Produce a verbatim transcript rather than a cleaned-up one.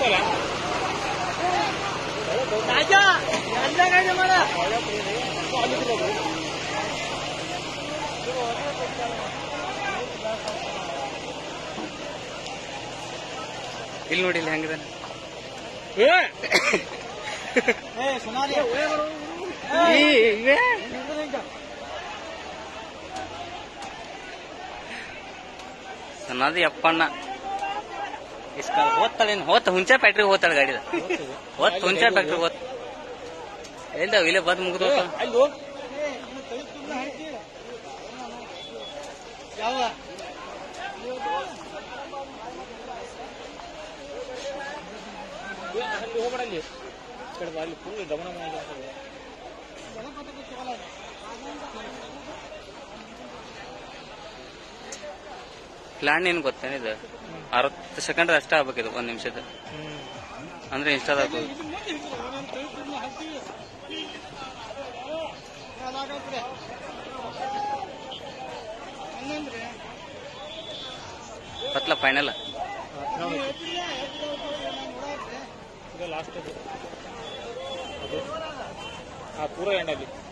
ಇಲ್ಲಿ ನೋಡಿ ಇಲ್ಲಿ ಹೆಂಗಿದೆ ಸಣ್ಣದು ಯಪ್ಪಣ್ಣ ಇಸ್ಕ ಹೋಗ್ತಾಳೇನು ಹೋತ್ ಹುಂಚೆ ಫ್ಯಾಕ್ಟ್ರಿಗೆ ಹೋಗ್ತಾಳೆ ಗಾಡಿದ ಹೊತ್ ಹುಂಚೆ ಫ್ಯಾಕ್ಟ್ರಿಗೆ ಹೋತ್ ಎಲ್ದಾವ್ ಇಲ್ಲೇ ಬಂದ್ ಮುಗಿದು ಹೋಗ್ಬೇಡಲ್ಲಿ ಅಲ್ಲಿ ಫುಲ್ ಗಮನ ಪ್ಲಾನ್ ಏನ್ ಗೊತ್ತೇನಿದೆ ಅರವತ್ತು ಸೆಕೆಂಡ್ ಅಷ್ಟೇ ಆಗ್ಬೇಕಿದು ಒಂದ್ ನಿಮಿಷದ ಅಂದ್ರೆ ಇನ್ಸ್ಟಾದಾಗ ಪತ್ಲ ಫೈನಲ್ ಲಾಸ್ಟ್ ಪೂರ ಎಂಡಲ್ಲಿ